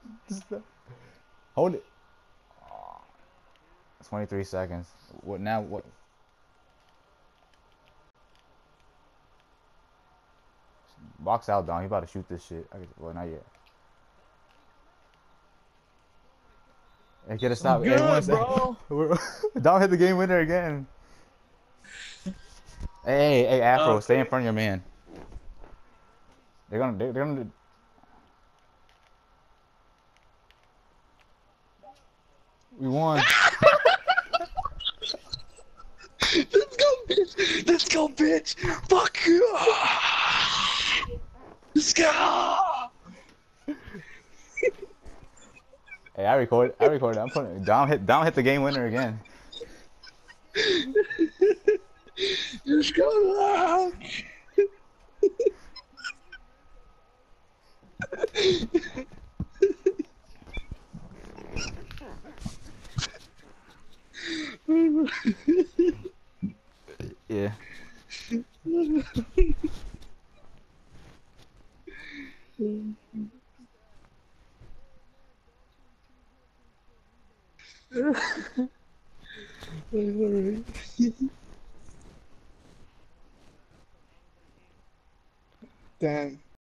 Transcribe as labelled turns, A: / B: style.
A: Hold it. 23 seconds. What now? What? Box out, Dom. He about to shoot this shit. Well, not yet. Hey, get a stop.
B: Good,
A: hey,
B: bro.
A: Dom hit the game winner again. Hey, Afro,
B: Okay.
A: stay in front of your man. They're gonna. We won.
B: Let's go, bitch. Let's go, bitch. Fuck you. Let's go.
A: Hey, I recorded. I'm putting Dom hit the game winner again.
B: Let's go.
A: Yeah.
B: Damn.